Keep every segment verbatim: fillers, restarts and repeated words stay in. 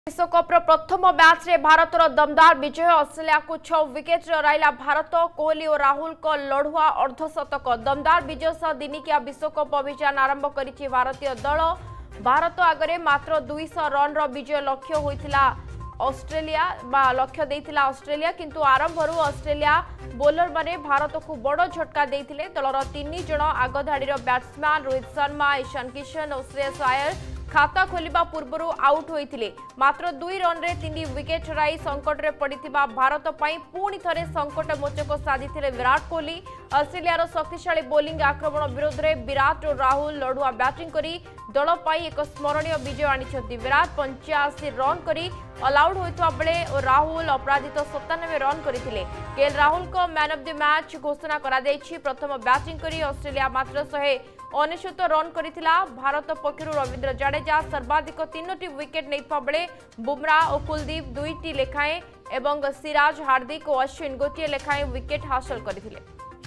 विश्वकप्र प्रथम मैच रे भारतर दमदार विजय। ऑस्ट्रेलिया को छह विकेट हराइला भारत। कोहली और राहुल को लड़ुआ अर्धशतक। दमदार विजय सह दिनिकिया विश्वकप अभियान आरंभ करिछि भारतीय दल। भारत आगरे मात्र दुई सौ रन रो विजय लक्ष्य होइथिला ऑस्ट्रेलिया बा लक्ष्य देइथिला ऑस्ट्रेलिया, किंतु आरंभरू ऑस्ट्रेलिया बोलर माने भारत को बड़ झटका देइथिले। दलर तीन जण आगधाड़ीर बैट्समैन रोहित शर्मा, ईशान किशन और श्रेयस अय्यर खाता खोलिबा पूर्वरु आउट होइथिले। मात्र दुई रन रे तीन विकेट हराई संकट रे पड़िथिबा भारत पई पुणी थरे संकट मोचक साधिथिले विराट कोहली। ऑस्ट्रेलियार शक्तिशाली बोलिंग आक्रमण विरोध रे विराट और राहुल लड़ुआ बैटिंग करी दल पई एक स्मरणीय विजय आनिछथि। विराट पंचाशी रन करी ऑल आउट होइतबा बेले और राहुल अपराजित सत्तानबे रन करथिले। केएल राहुल को मैन ऑफ द मैच घोषणा करा दैछि। प्रथम बैटिंग करी ऑस्ट्रेलिया मात्र शहे अनेशत रन करिथिला। भारत पक्षरु रविंद्र जडेजा सर्वाधिक तीनोटी विकेट नैथिबा बेले बुमराह और कुलदीप दुईटी लेखाएं एवं सिराज, हार्दिक और अश्विन गोटिए लेखाएं विकेट हासिल करथिले।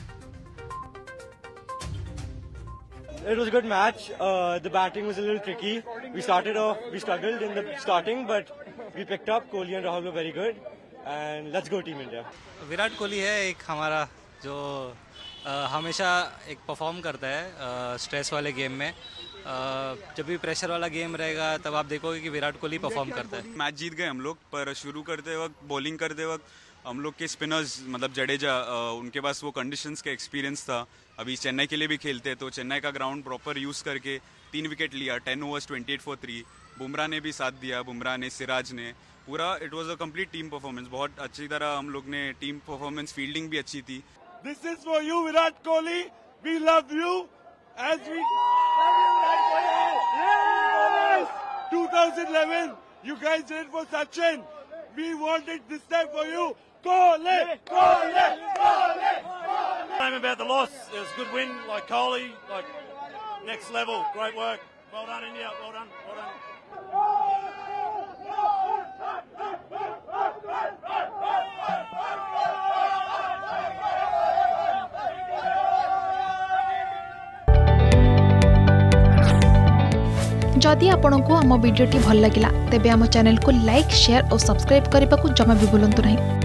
It was a good match. Uh, the batting was a little tricky. We started off, we struggled in the starting, but we picked up. Kohli and Rahul were very good. And let's go Team India. Virat Kohli है एक हमारा जो आ, हमेशा एक perform करता है stress वाले game में। आ, जब भी प्रेशर वाला गेम रहेगा तब आप देखोगे कि विराट कोहली परफॉर्म करता है। मैच जीत गए हम लोग, पर शुरू करते वक्त बॉलिंग करते वक्त हम लोग के स्पिनर्स मतलब जडेजा उनके पास वो कंडीशंस का एक्सपीरियंस था। अभी चेन्नई के लिए भी खेलते हैं तो चेन्नई का ग्राउंड प्रॉपर यूज करके तीन विकेट लिया। Ten overs twenty eight for three. Bumrah ने भी साथ दिया, बुमराह ने, सिराज ने, पूरा it was a complete team performance. बहुत अच्छी तरह हम लोग ने टीम परफॉर्मेंस, फील्डिंग भी अच्छी थी। This is for you, Virat Kohli. We love you. As we twenty eleven, you guys did it for Sachin. We want it this time for you. Kohli, Kohli, Kohli, Kohli. Shame about the loss. It was a good win, like Kohli, like next level. Great work. Well done, India. Well done. Well done. जदि आपंक आम भिडी भल लगा तेब आम channel को like, share और subscribe करने को जमा भी भूलु नहीं।